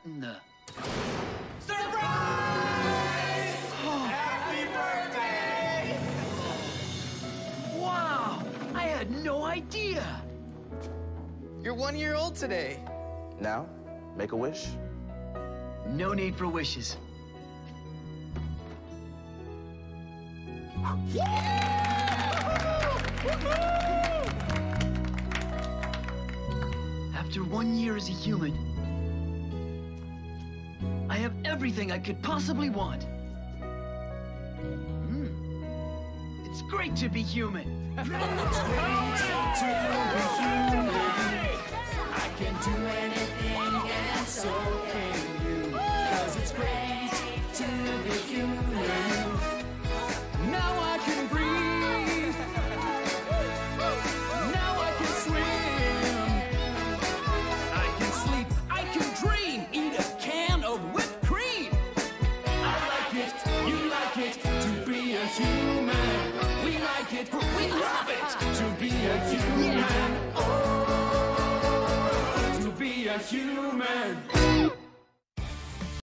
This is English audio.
in the... Surprise! Happy birthday! Wow! I had no idea! You're 1 year old today. Now, make a wish. No need for wishes. After 1 year as a human, I have everything I could possibly want. It's great to be human. I can do anything and so can you. 'Cause it's great to be human. Now I can breathe. Now I can swim. I can sleep. I can dream. Eat a can of whipped cream. I like it. You like it. To be a human. We like it. We love it. To be a human. Oh, to be a human.